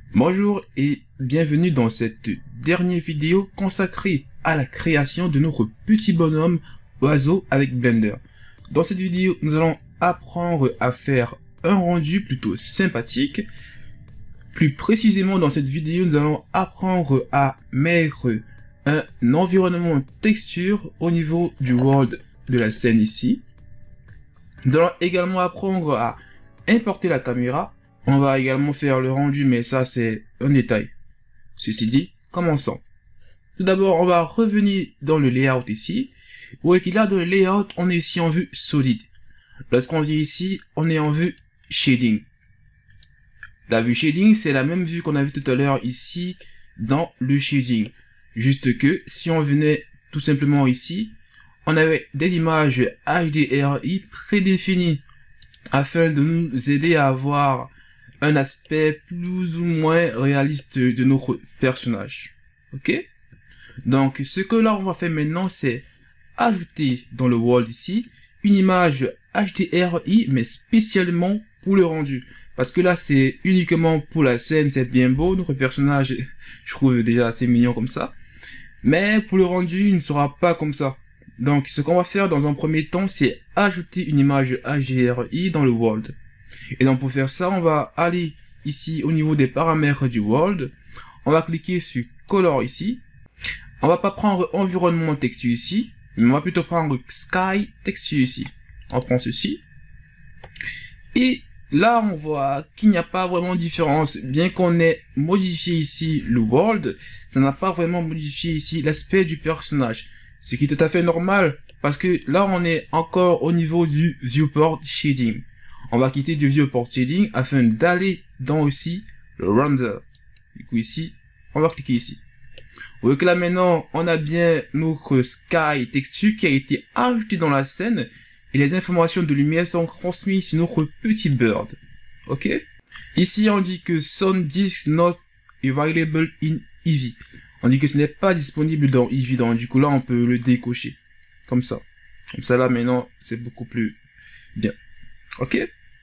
Bonjour et bienvenue dans cette dernière vidéo consacrée à la création de notre petit bonhomme oiseau avec Blender. Dans cette vidéo, nous allons apprendre à faire un rendu plutôt sympathique. Plus précisément, dans cette vidéo, nous allons apprendre à mettre un environnement texture au niveau du world de la scène ici. Nous allons également apprendre à importer la caméra. On va également faire le rendu, mais ça c'est un détail. Ceci dit, commençons. Tout d'abord, on va revenir dans le layout ici. Vous voyez qu'il y a dans le layout, on est ici en vue solide. Lorsqu'on vient ici, on est en vue shading. La vue shading, c'est la même vue qu'on a vu tout à l'heure ici dans le shading. Juste que si on venait tout simplement ici, on avait des images HDRI prédéfinies afin de nous aider à avoir un aspect plus ou moins réaliste de notre personnage. Ok? Donc, ce que là on va faire maintenant, c'est ajouter dans le world ici une image HDRI, mais spécialement pour le rendu. Parce que là, c'est uniquement pour la scène, c'est bien beau. Notre personnage, je trouve déjà assez mignon comme ça. Mais pour le rendu, il ne sera pas comme ça. Donc, ce qu'on va faire dans un premier temps, c'est ajouter une image HDRI dans le world. Et donc, pour faire ça, on va aller ici au niveau des paramètres du world. On va cliquer sur Color ici. On va pas prendre environnement texture ici, mais on va plutôt prendre Sky texture ici. On prend ceci. Et là, on voit qu'il n'y a pas vraiment de différence. Bien qu'on ait modifié ici le world, ça n'a pas vraiment modifié ici l'aspect du personnage. Ce qui est tout à fait normal, parce que là, on est encore au niveau du viewport shading. On va quitter du viewport shading afin d'aller dans aussi le render. Du coup, ici, on va cliquer ici. Vous voyez que là, maintenant, on a bien notre sky texture qui a été ajouté dans la scène et les informations de lumière sont transmises sur notre petit bird. Ok? Ici, on dit que Sound Disk not available in Eevee. On dit que ce n'est pas disponible dans Eevee, donc du coup là on peut le décocher. Comme ça. Comme ça là maintenant c'est beaucoup plus bien. Ok?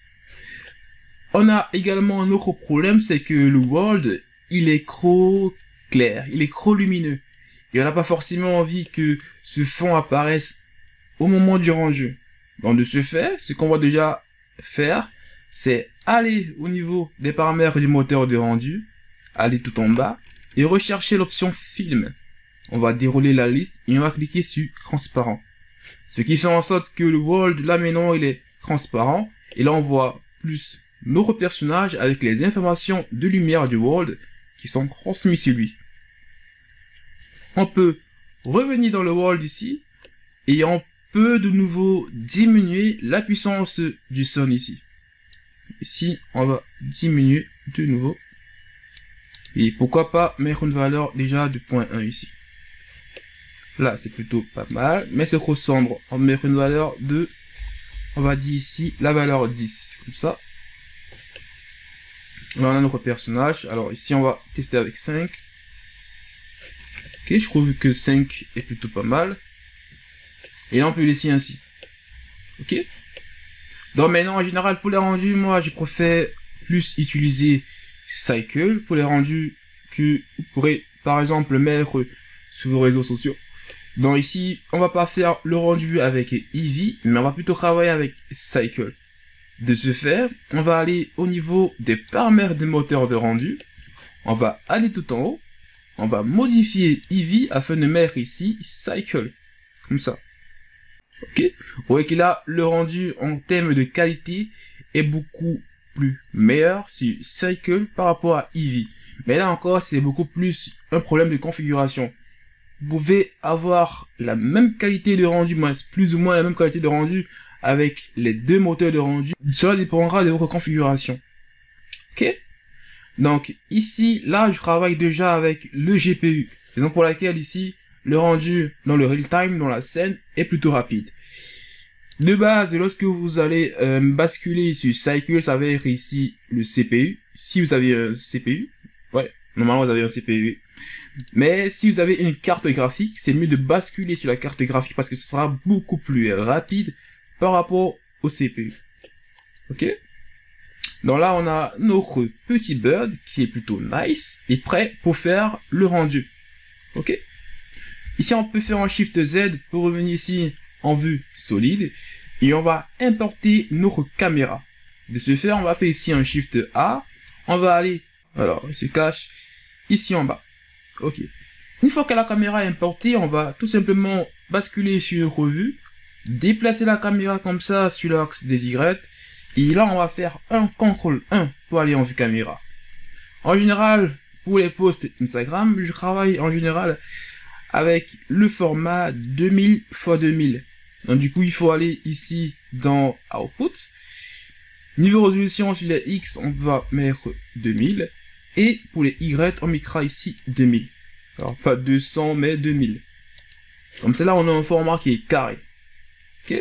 On a également un autre problème, c'est que le world, il est trop clair, il est trop lumineux. Et on n'a pas forcément envie que ce fond apparaisse au moment du rendu. Donc de ce fait, ce qu'on va déjà faire, c'est aller au niveau des paramètres du moteur de rendu, aller tout en bas, et rechercher l'option film. On va dérouler la liste et on va cliquer sur transparent. Ce qui fait en sorte que le world, là maintenant, il est transparent. Et là, on voit plus notre personnage avec les informations de lumière du world qui sont transmises sur lui. On peut revenir dans le world ici et on peut de nouveau diminuer la puissance du son ici. Ici, on va diminuer de nouveau. Et pourquoi pas mettre une valeur déjà de 0.1 ici. Là, c'est plutôt pas mal, mais c'est trop sombre. On va mettre une valeur de, on va dire ici, la valeur 10. Comme ça. Là, on a notre personnage. Alors ici, on va tester avec 5. Ok, je trouve que 5 est plutôt pas mal. Et là, on peut laisser ainsi. Ok. Donc maintenant, en général, pour les rendus, moi, je préfère plus utiliser Cycle pour les rendus que vous pourrez par exemple mettre sur vos réseaux sociaux. Donc ici, on va pas faire le rendu avec Eevee, mais on va plutôt travailler avec Cycle. De ce fait, on va aller au niveau des paramètres des moteurs de rendu. On va aller tout en haut. On va modifier Eevee afin de mettre ici Cycle. Comme ça. Ok. Vous voyez que là, le rendu en termes de qualité est beaucoup plus meilleur sur Cycle par rapport à Eevee. Mais là encore, c'est beaucoup plus un problème de configuration. Vous pouvez avoir la même qualité de rendu, plus ou moins la même qualité de rendu avec les deux moteurs de rendu. Cela dépendra de votre configuration. Ok? Donc ici, là, je travaille déjà avec le GPU. Raison pour laquelle ici, le rendu dans le real time, dans la scène, est plutôt rapide. De base, lorsque vous allez basculer sur Cycle, ça va être ici le CPU. Si vous avez un CPU, ouais, normalement vous avez un CPU. Mais si vous avez une carte graphique, c'est mieux de basculer sur la carte graphique parce que ce sera beaucoup plus rapide par rapport au CPU. Ok? Donc là, on a notre petit bird qui est plutôt nice et prêt pour faire le rendu. Ok. Ici, on peut faire un Shift Z pour revenir ici en vue solide et on va importer notre caméra. De ce fait, on va faire ici un Shift A. On va aller, alors, il se cache ici en bas. Ok. Une fois que la caméra est importée, on va tout simplement basculer sur revue, déplacer la caméra comme ça sur l'axe des Y. Et là, on va faire un CTRL 1 pour aller en vue caméra. En général, pour les posts Instagram, je travaille en général avec le format 2000 x 2000. Donc du coup, il faut aller ici dans Output. Niveau résolution sur les X, on va mettre 2000. Et pour les Y, on mettra ici 2000. Alors pas 200, mais 2000. Comme ça, là, on a un format qui est carré. Ok.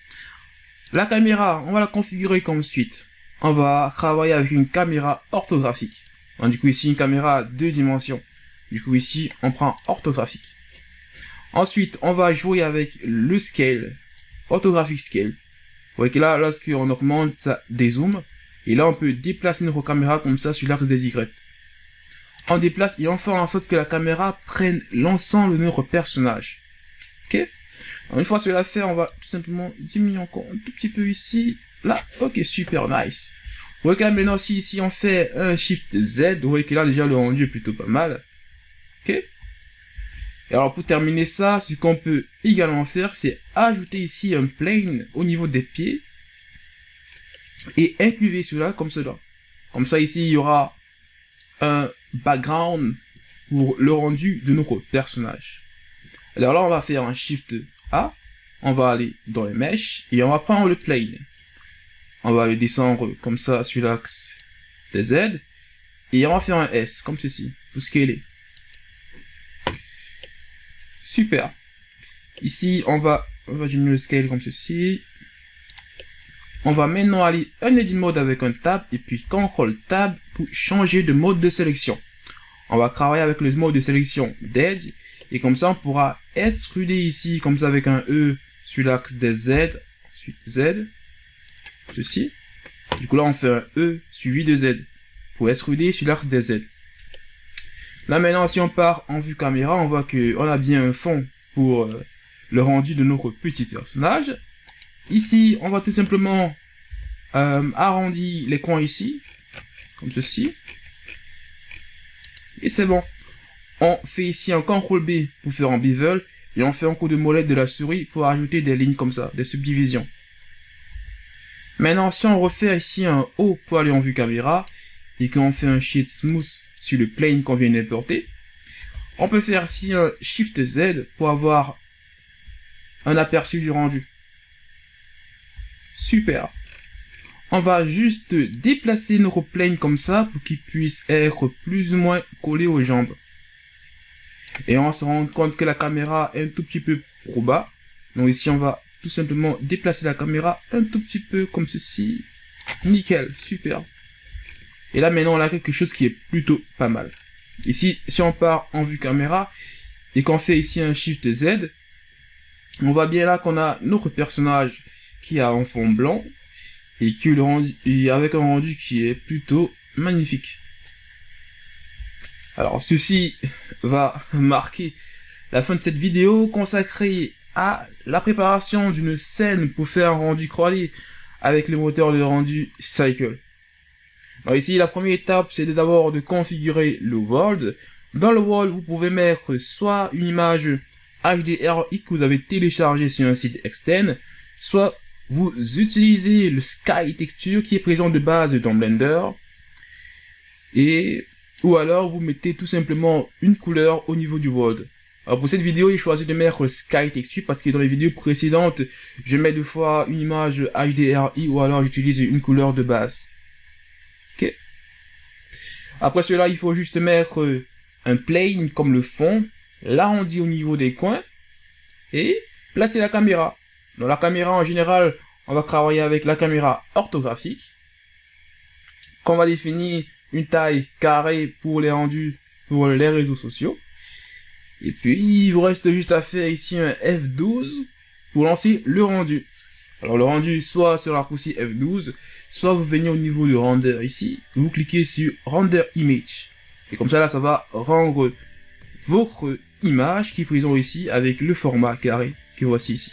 La caméra, on va la configurer comme suite. On va travailler avec une caméra orthographique. Donc, du coup, ici, une caméra à 2 dimensions. Du coup, ici, on prend orthographique. Ensuite, on va jouer avec le scale, orthographique scale. Vous voyez que là, lorsqu'on augmente, ça dézoome. Et là, on peut déplacer notre caméra comme ça sur l'axe des Y. On déplace et on fait en sorte que la caméra prenne l'ensemble de notre personnage. Ok? Alors, une fois cela fait, on va tout simplement diminuer encore un tout petit peu ici. Là, ok, super nice. Vous voyez que là, maintenant, si ici on fait un Shift Z, vous voyez que là, déjà, le rendu est plutôt pas mal. Ok? Et alors, pour terminer ça, ce qu'on peut également faire, c'est ajouter ici un plane au niveau des pieds et incluver cela comme cela. Comme ça, ici, il y aura un background pour le rendu de notre personnage. Alors là, on va faire un Shift A, on va aller dans les mèches et on va prendre le plane. On va le descendre comme ça sur l'axe des Z et on va faire un S comme ceci pour scaler. Super. Ici, on va diminuer le scale comme ceci. On va maintenant aller un edit mode avec un tab et puis CTRL tab pour changer de mode de sélection. On va travailler avec le mode de sélection d'Edge et comme ça on pourra extruder ici comme ça avec un E sur l'axe des Z, ensuite Z, ceci. Du coup là on fait un E suivi de Z pour extruder sur l'axe des Z. Là maintenant si on part en vue caméra, on voit que on a bien un fond pour le rendu de notre petit personnage. Ici, on va tout simplement arrondir les coins ici, comme ceci. Et c'est bon. On fait ici un CTRL B pour faire un bevel, et on fait un coup de molette de la souris pour ajouter des lignes comme ça, des subdivisions. Maintenant, si on refait ici un O pour aller en vue caméra, et qu'on fait un Shift Smooth sur le plane qu'on vient d'importer, on peut faire ici un Shift Z pour avoir un aperçu du rendu. Super. On va juste déplacer notre plane comme ça pour qu'il puisse être plus ou moins collé aux jambes. Et on se rend compte que la caméra est un tout petit peu trop bas. Donc ici on va tout simplement déplacer la caméra un tout petit peu comme ceci. Nickel, super. Et là maintenant on a quelque chose qui est plutôt pas mal. Ici, si on part en vue caméra et qu'on fait ici un Shift Z, on voit bien là qu'on a notre personnage qui a un fond blanc et qui le rendu, et avec un rendu qui est plutôt magnifique. Alors ceci va marquer la fin de cette vidéo consacrée à la préparation d'une scène pour faire un rendu crawlé avec le moteur de rendu Cycle. Alors ici la première étape c'est d'abord de configurer le world. Dans le world vous pouvez mettre soit une image HDRI que vous avez téléchargé sur un site externe, soit vous utilisez le Sky Texture qui est présent de base dans Blender, ou alors vous mettez tout simplement une couleur au niveau du world. Alors pour cette vidéo, j'ai choisi de mettre le Sky Texture parce que dans les vidéos précédentes, je mets deux fois une image HDRI ou alors j'utilise une couleur de base. Ok. Après cela, il faut juste mettre un plane comme le fond, l'arrondir au niveau des coins et placer la caméra. Dans la caméra, en général, on va travailler avec la caméra orthographique, qu'on va définir une taille carrée pour les rendus pour les réseaux sociaux. Et puis, il vous reste juste à faire ici un F12 pour lancer le rendu. Alors le rendu, soit sur le raccourci F12, soit vous venez au niveau de render ici, vous cliquez sur Render Image. Et comme ça là, ça va rendre votre image qui est présente ici avec le format carré que voici ici.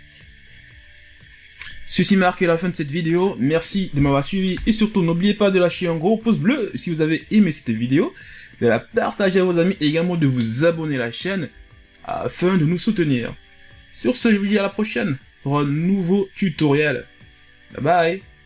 Ceci marque la fin de cette vidéo. Merci de m'avoir suivi et surtout n'oubliez pas de lâcher un gros pouce bleu si vous avez aimé cette vidéo, de la partager à vos amis et également de vous abonner à la chaîne afin de nous soutenir. Sur ce, je vous dis à la prochaine pour un nouveau tutoriel. Bye bye.